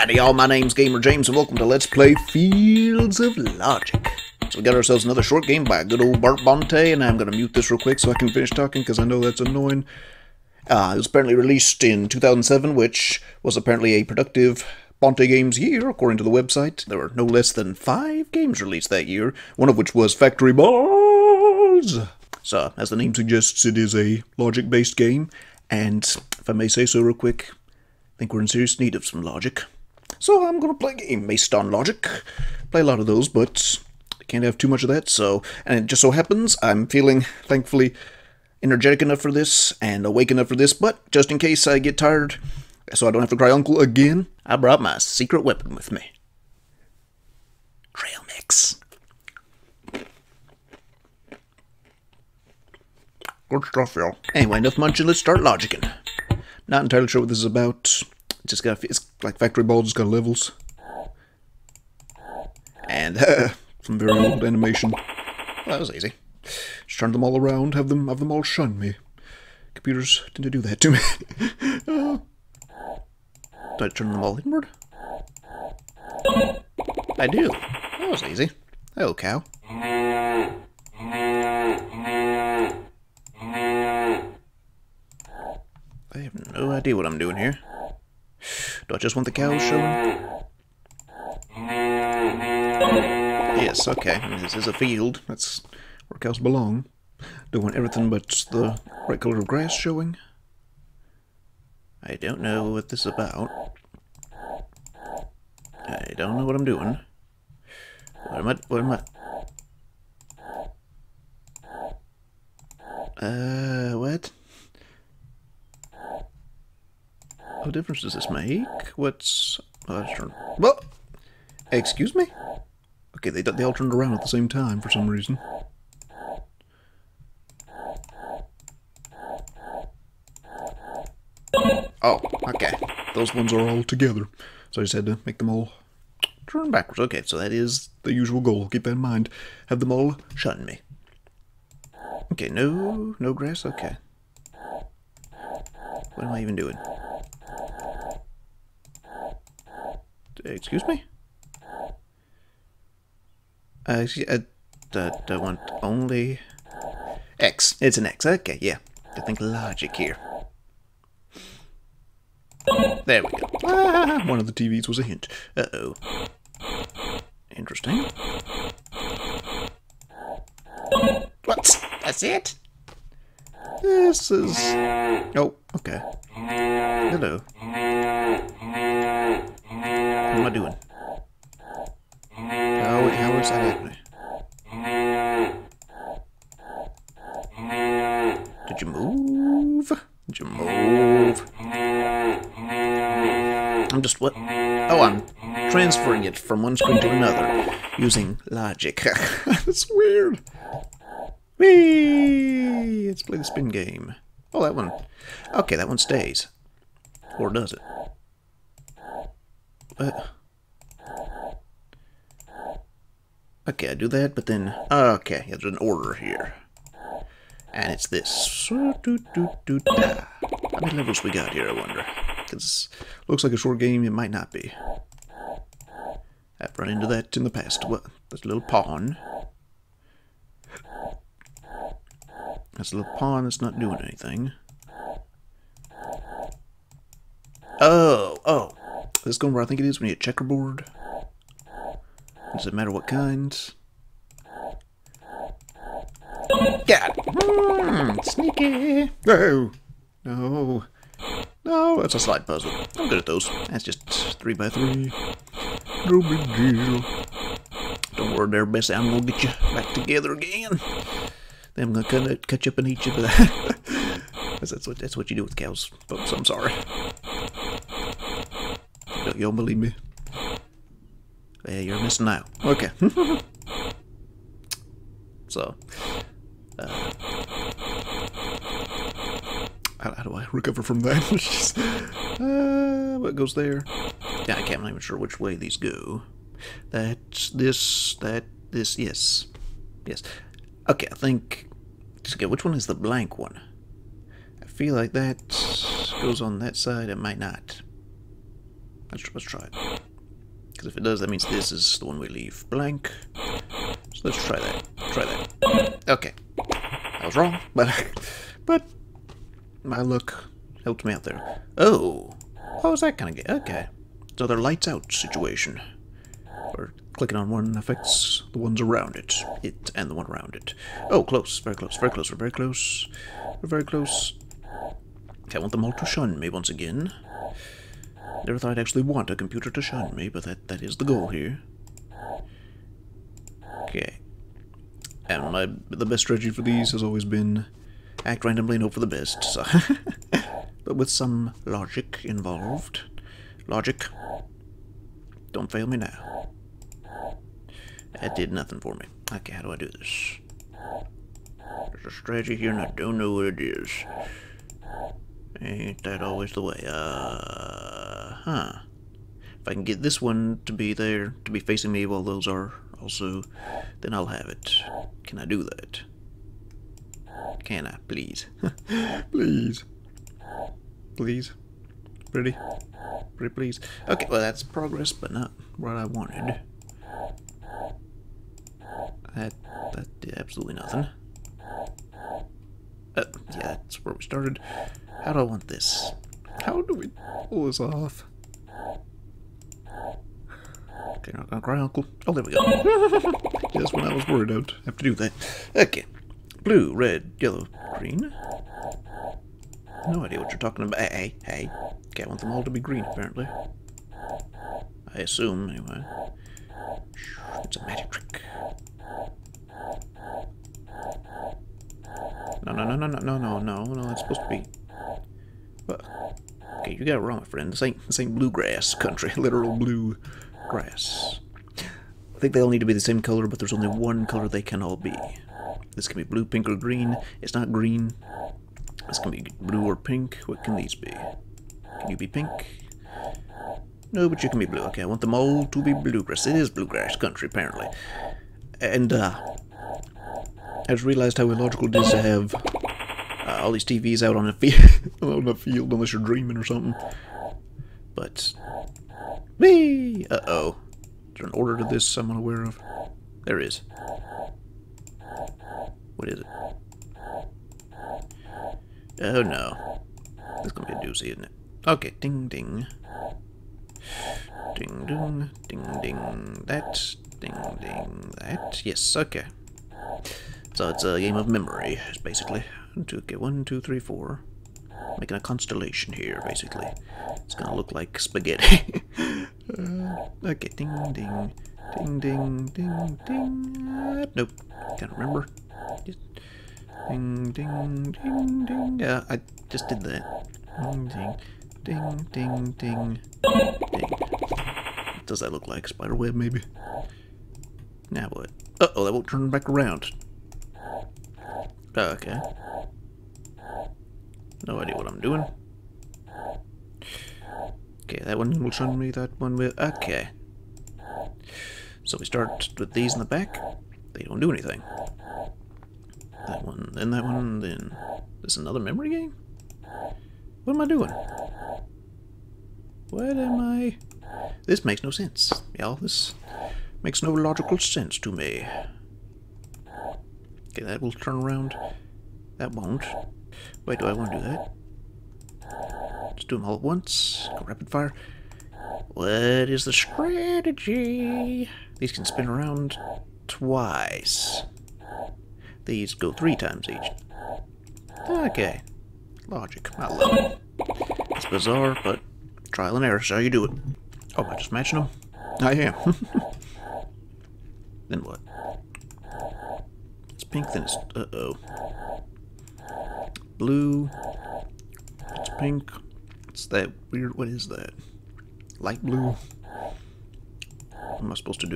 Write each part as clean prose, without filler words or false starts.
Howdy y'all, my name's Gamer James and welcome to Let's Play Fields of Logic. So we got ourselves another short game by good old Bart Bonte, and I'm going to mute this real quick so I can finish talking because I know that's annoying. It was apparently released in 2007, which was apparently a productive Bonte Games year, according to the website. There were no less than 5 games released that year, one of which was Factory Balls. So, as the name suggests, it is a logic-based game, and if I may say so real quick, I think we're in serious need of some logic. So I'm going to play a game based on logic. Play a lot of those, but I can't have too much of that, so... And it just so happens I'm feeling, thankfully, energetic enough for this and awake enough for this, but just in case I get tired, so I don't have to cry uncle again, I brought my secret weapon with me. Trail mix. Good stuff, y'all. Anyway, enough munching, let's start logicking. Not entirely sure what this is about. It's like Factory Balls, just got levels. And some very old animation. Well, that was easy. Just turn them all around, have them all shun me. Computers tend to do that to me. Do I turn them all inward? I do. That was easy. Hello, cow. I have no idea what I'm doing here. Do I just want the cows showing? Yes, okay. I mean, this is a field. That's where cows belong. Don't want everything but the right color of grass showing. I don't know what this is about. I don't know what I'm doing. What am I? What? What difference does this make? What's... well, excuse me? Okay, they all turned around at the same time for some reason. Oh, okay. Those ones are all together. So I just had to make them all turn backwards. Okay, so that is the usual goal. Keep that in mind. Have them all shun me. Okay, no grass? Okay. What am I even doing? Excuse me? I want only... X. It's an X. Okay, yeah. I think logic here. There we go. Ah, one of the TVs was a hint. Uh-oh. Interesting. What? That's it? This is... Oh, okay. Hello. What am I doing? How is that happening? Did you move? Did you move? I'm just what? Oh, I'm transferring it from one screen to another using logic. That's weird. Whee! Let's play the spin game. Oh, that one. Okay, that one stays. Or does it? Okay, I do that, but then... Okay, there's an order here. And it's this. How many levels we got here, I wonder? Because looks like a short game, it might not be. I've run into that in the past. What? There's a little pawn. That's a little pawn that's not doing anything. Oh. This is going where I think it is. We need a checkerboard. Does it matter what kind? Got it. Sneaky. No, that's a slide puzzle. I'm good at those. That's just 3x3. No big deal. Don't worry there, Bessie. I'm gonna get you back together again. Then I'm gonna catch up and eat you. That's what you do with cows, folks. I'm sorry. You don't believe me? Yeah, you're missing out. Okay. So, how do I recover from that? What goes there? Yeah, I'm not even sure which way these go. That's this, yes. Yes. Okay, I think... Okay, which one is the blank one? I feel like that goes on that side, it might not. Let's try it. Because if it does, that means this is the one we leave blank. So let's try that. Try that. Okay. I was wrong, but my luck helped me out there. Oh! What was that kind of game? Okay. So they're lights out situation. Where clicking on one affects the ones around it. It and the one around it. Oh, close. Very close. Very close. We're very close. We're very close. Okay, I want them all to shun me once again. Never thought I'd actually want a computer to shun me, but that is the goal here. Okay. And the best strategy for these has always been act randomly and hope for the best. So but with some logic involved. Logic. Don't fail me now. That did nothing for me. Okay, how do I do this? There's a strategy here and I don't know what it is. Ain't that always the way? If I can get this one to be there, to be facing me while those are also, then I'll have it. Can I do that? Can I, please? Please. Please. Pretty? Pretty please. Okay, well that's progress, but not what I wanted. That did absolutely nothing. Yeah, that's where we started. How do I want this? How do we pull this off? Okay, not gonna cry, Uncle. Oh, there we go. Just when I was worried I'd have to do that. Okay. Blue, red, yellow, green. No idea what you're talking about. Hey. Okay, I want them all to be green, apparently. I assume, anyway. It's a magic trick. No, it's supposed to be... Well, okay, you got it wrong, my friend. This ain't bluegrass country. Literal blue grass. I think they all need to be the same color, but there's only one color they can all be. This can be blue, pink, or green. It's not green. This can be blue or pink. What can these be? Can you be pink? No, but you can be blue. Okay, I want them all to be bluegrass. It is bluegrass country, apparently. And, I just realized how illogical it is to have all these TVs out on a field, unless you're dreaming or something. But, whee! Uh-oh. Is there an order to this I'm unaware of? There is. What is it? Oh no. This is gonna be a doozy, isn't it? Okay, ding ding. Ding ding, ding ding that, ding ding that. Yes, okay. So it's a game of memory, basically. Okay, 1, 2, 3, 4. Making a constellation here, basically. It's gonna look like spaghetti. Okay, ding ding. Ding ding ding ding. Nope, can't remember. Just ding ding ding ding. Yeah, I just did that. Ding ding ding ding ding ding. What does that look like? Spiderweb, maybe? Now what? Uh-oh, that won't turn back around. Okay. No idea what I'm doing. Okay, that one will show me, that one will... Okay. So we start with these in the back. They don't do anything. That one, then... This is another memory game? What am I doing? What am I... This makes no sense, y'all. This makes no logical sense to me. Okay, that will turn around. That won't. Wait, do I want to do that? Let's do them all at once. Go rapid fire. What is the strategy? These can spin around twice. These go 3 times each. Okay. Logic. I love it. It's bizarre, but trial and error is how you do it. Oh, am I just matching them? I am. Then what? It's pink, then it's... Uh-oh. Blue. It's pink. It's that weird... What is that? Light blue. What am I supposed to do?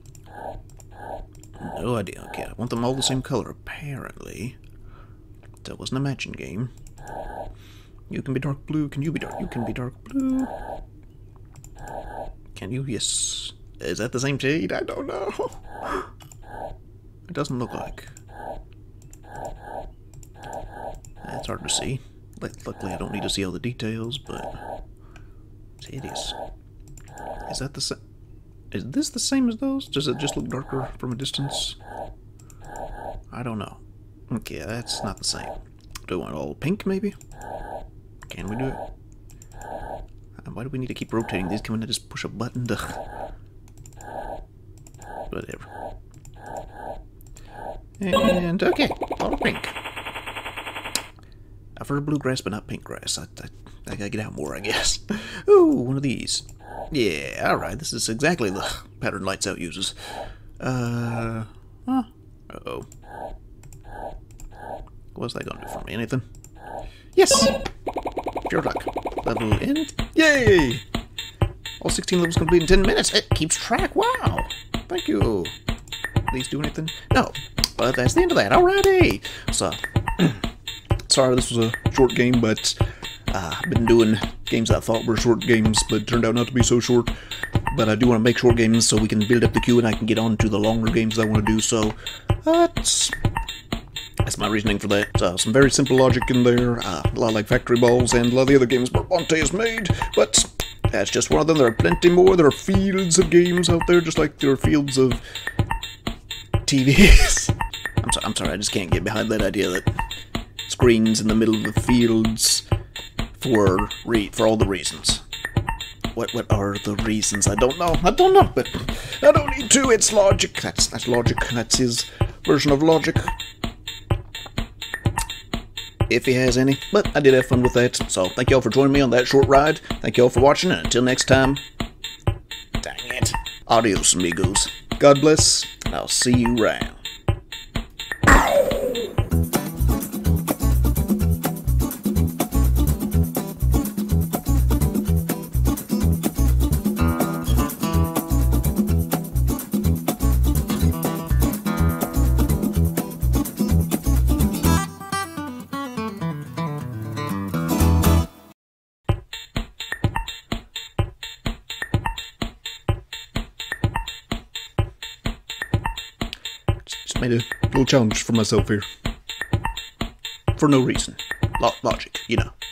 No idea. Okay, I want them all the same color, apparently. That wasn't a matching game. You can be dark blue. Can you be dark? You can be dark blue. Can you? Yes. Is that the same shade? I don't know. It doesn't look like. That's hard to see. Luckily, I don't need to see all the details, but it's hideous. Is that the same? Is this the same as those? Does it just look darker from a distance? I don't know. Okay, that's not the same. Do we want all pink, maybe? Can we do it? Why do we need to keep rotating these? Can we not just push a button to... Whatever. And, okay, all pink. I've heard of bluegrass, but not pink grass. I gotta get out more, I guess. Ooh, one of these. Yeah, alright, this is exactly the pattern Lights Out uses. Uh-oh. What's that gonna do for me? Anything? Yes! Pure luck. Level end. Yay! All 16 levels complete in 10 minutes. It keeps track. Wow! Thank you. These do anything? No. But that's the end of that. Alrighty! So, sorry this was a short game, but I've been doing games I thought were short games, but turned out not to be so short. But I do want to make short games so we can build up the queue and I can get on to the longer games I want to do. So, that's my reasoning for that. Some very simple logic in there, a lot like Factory Balls and a lot of the other games Barbante has made, but that's just one of them. There are plenty more. There are fields of games out there, just like there are fields of TVs. I'm sorry, I just can't get behind that idea that screens in the middle of the fields for all the reasons. What are the reasons? I don't know, but I don't need to. It's logic. That's logic. That's his version of logic. If he has any, but I did have fun with that, so thank y'all for joining me on that short ride. Thank y'all for watching, and until next time, dang it, adios amigos. God bless, and I'll see you around. Just made a little challenge for myself here. For no reason. Logic, you know.